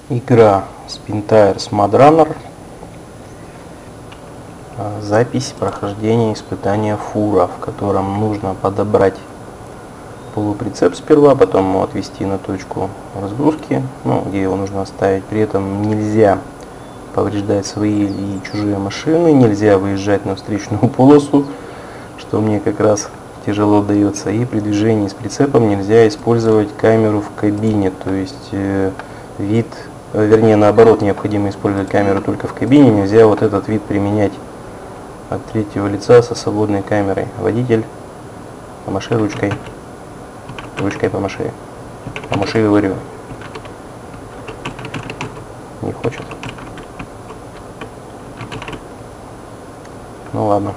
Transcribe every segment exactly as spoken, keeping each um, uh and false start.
Игра Spin Tires Mud Runner. Запись прохождения испытания фура, в котором нужно подобрать полуприцеп сперва, потом его отвести на точку разгрузки, ну, где его нужно оставить. При этом нельзя повреждать свои и чужие машины, нельзя выезжать на встречную полосу, что мне как раз тяжело дается. И при движении с прицепом нельзя использовать камеру в кабине, то есть э, вид, э, вернее наоборот, необходимо использовать камеру только в кабине, нельзя вот этот вид применять от третьего лица со свободной камерой. Водитель, помаши ручкой, ручкой помаши, помаши, говорю. Не хочет. Ну ладно.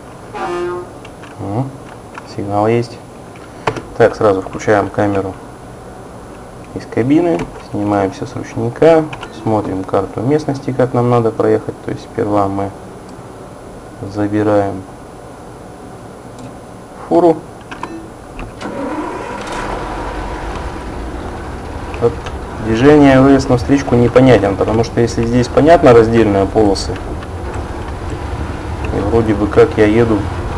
Угу. Сигнал есть. Так, сразу включаем камеру из кабины, снимаемся с ручника, смотрим карту местности, как нам надо проехать. То есть сперва мы забираем фуру. Вот движение выезд на встречку непонятен, потому что если здесь понятно раздельные полосы, и вроде бы как я еду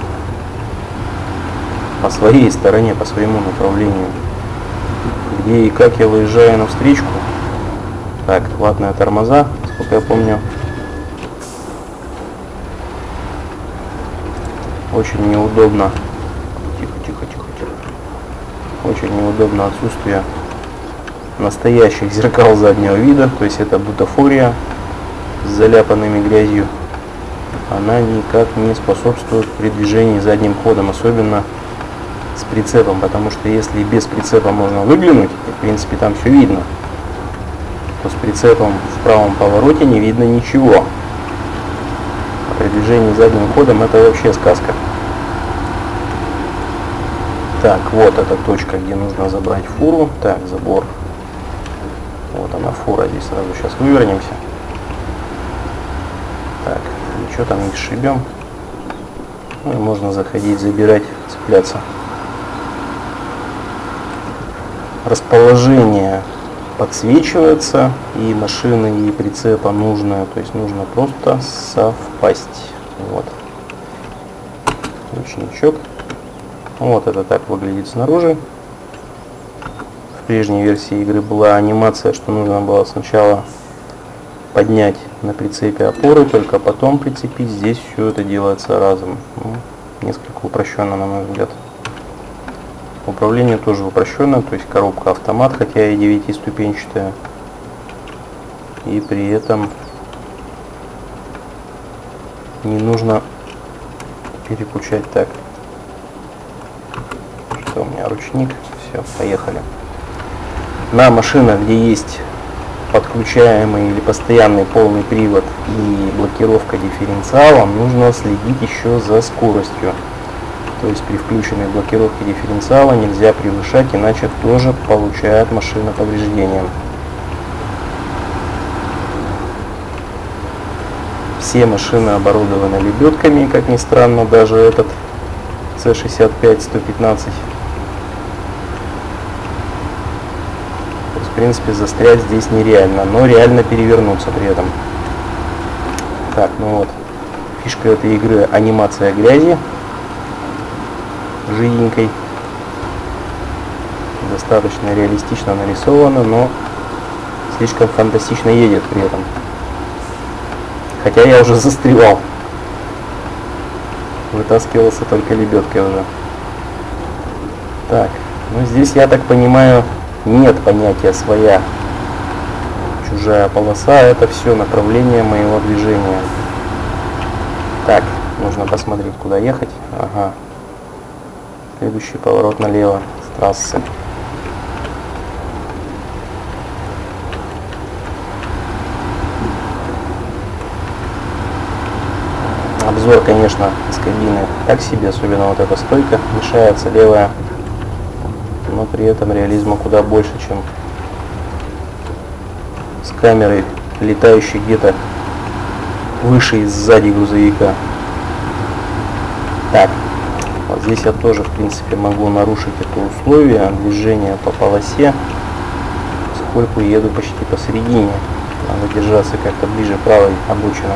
по своей стороне, по своему направлению, где и как я выезжаю на встречку. Так, платные тормоза, сколько я помню. Очень неудобно. Тихо, тихо, тихо, тихо. Очень неудобно отсутствие настоящих зеркал заднего вида, то есть это бутафория с заляпанными грязью. Она никак не способствует при движении задним ходом, особенно с прицепом, потому что если без прицепа можно выглянуть, и, в принципе там все видно, то с прицепом в правом повороте не видно ничего. А при движении задним ходом это вообще сказка. Так, вот эта точка, где нужно забрать фуру. Так, забор. Вот она, фура. Здесь сразу сейчас вывернемся. Так, ничего там не сшибем. Ну, и можно заходить, забирать, цепляться. Расположение подсвечивается, и машины, и прицепа нужно, то есть нужно просто совпасть. Вот. Ручничок. Вот это так выглядит снаружи. В прежней версии игры была анимация, что нужно было сначала поднять на прицепе опоры, только потом прицепить. Здесь все это делается разом. Ну, несколько упрощенно, на мой взгляд. Управление тоже упрощенно, то есть коробка автомат, хотя и девятиступенчатая. И при этом не нужно переключать. Так, что у меня ручник, все, поехали. На машинах, где есть подключаемый или постоянный полный привод и блокировка дифференциала, нужно следить еще за скоростью. То есть при включенной блокировке дифференциала нельзя превышать, иначе тоже получает машина повреждения. Все машины оборудованы лебедками, как ни странно, даже этот С шестьдесят пять сто пятнадцать. То есть, в принципе, застрять здесь нереально, но реально перевернуться при этом. Так, ну вот, фишка этой игры — анимация грязи. Жиденькой. Достаточно реалистично нарисовано, но слишком фантастично едет при этом. Хотя я уже застревал. Вытаскивался только лебедкой уже. Так, ну здесь, я так понимаю, нет понятия своя, чужая полоса. Это все направление моего движения. Так, нужно посмотреть, куда ехать. Ага. Следующий поворот налево с трассы. Обзор, конечно, из кабины так себе, особенно вот эта стойка мешается, левая. Но при этом реализма куда больше, чем с камерой, летающей где-то выше и сзади грузовика. Так. Вот здесь я тоже, в принципе, могу нарушить это условие движения по полосе. поскольку еду почти посередине. Надо держаться как-то ближе правой обочины.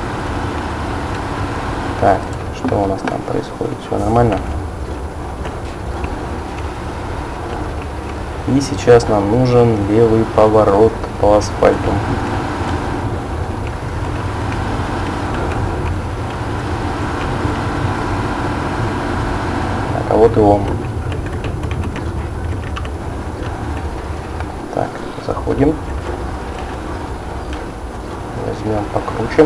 Так, что у нас там происходит? Все нормально? И сейчас нам нужен левый поворот по асфальту. Так, а вот и он. Так, заходим. Возьмем покруче.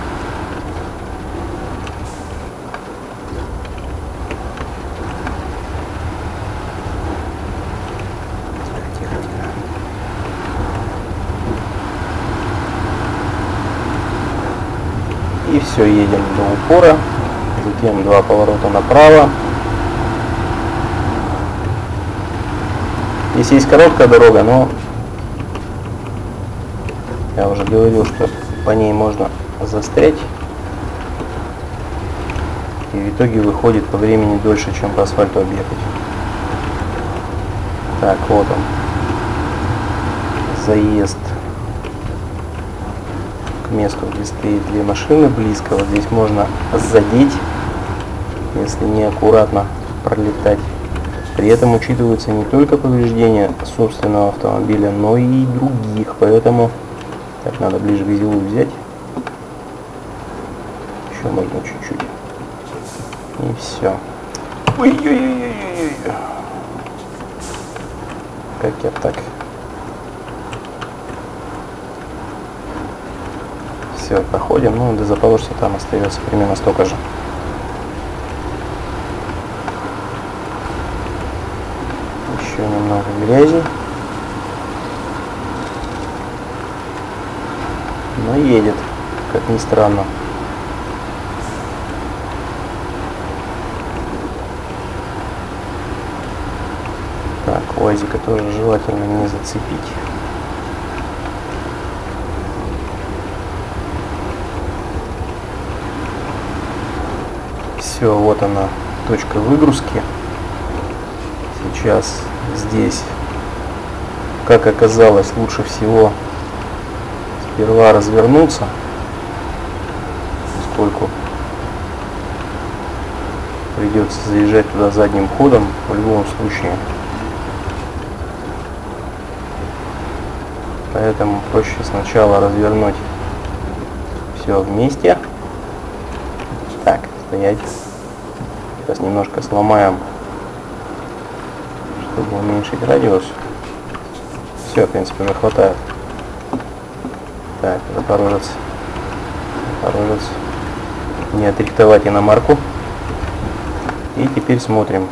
И все, едем до упора, затем два поворота направо. Здесь есть короткая дорога, но я уже говорил, что по ней можно застрять. И в итоге выходит по времени дольше, чем по асфальту объехать. Так, вот он. Заезд к месту, где стоит две машины близко. Вот здесь можно задеть, если неаккуратно пролетать. При этом учитываются не только повреждения собственного автомобиля, но и других. Поэтому так, надо ближе к зилу взять. Еще можно чуть-чуть. И все. Ой-ой-ой-ой-ой. Как я так? Все, проходим. Ну, до Запорожца там остается примерно столько же. Еще немного грязи. Но едет, как ни странно. Так, УАЗика тоже желательно не зацепить. Все, вот она, точка выгрузки. Сейчас здесь, как оказалось, лучше всего сперва развернуться, поскольку придется заезжать туда задним ходом в любом случае. Поэтому проще сначала развернуть все вместе. Так, стоять. Сейчас немножко сломаем, чтобы уменьшить радиус. Все, в принципе, уже хватает. Так, Запорожец. Запорожец. Не отрихтовать иномарку. И теперь смотрим.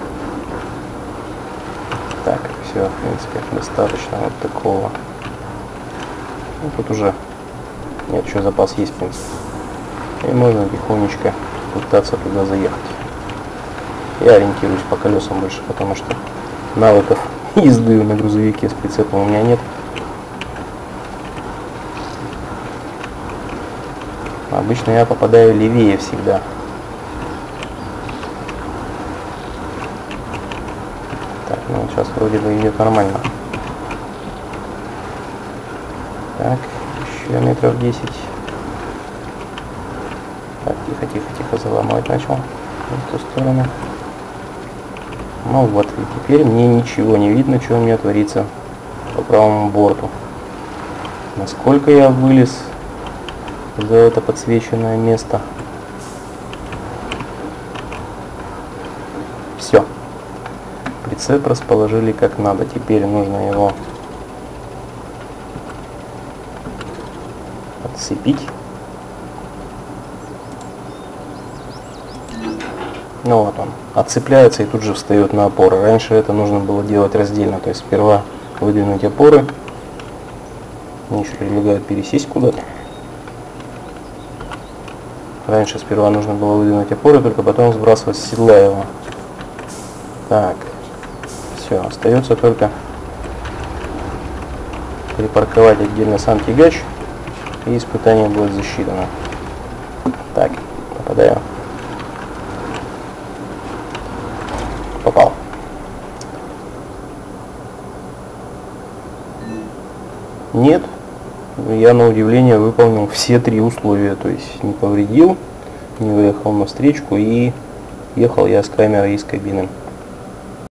Так, все, в принципе, достаточно вот такого. Ну, тут уже нет, еще запас есть, в принципе. И можно тихонечко пытаться туда заехать. Я ориентируюсь по колесам больше, потому что навыков езды на грузовике с прицепом у меня нет. Обычно я попадаю левее всегда. Так, ну сейчас вроде бы идет нормально. Так, еще метров десять. Так, тихо, тихо, тихо, заламывать начал в ту сторону. Ну вот, и теперь мне ничего не видно, что у меня творится по правому борту. Насколько я вылез за это подсвеченное место. Все. Прицеп расположили как надо. Теперь нужно его отцепить. Ну вот он. Отцепляется и тут же встает на опоры. Раньше это нужно было делать раздельно. То есть сперва выдвинуть опоры. Мне еще предлагают пересесть куда-то. Раньше сперва нужно было выдвинуть опоры, только потом сбрасывать с седла его. Так, все, остается только припарковать отдельно сам тягач, и испытание будет засчитано. Так, попадаю. Попал. Нет, я на удивление выполнил все три условия, то есть не повредил, не выехал на встречку и ехал я с камерой из кабины.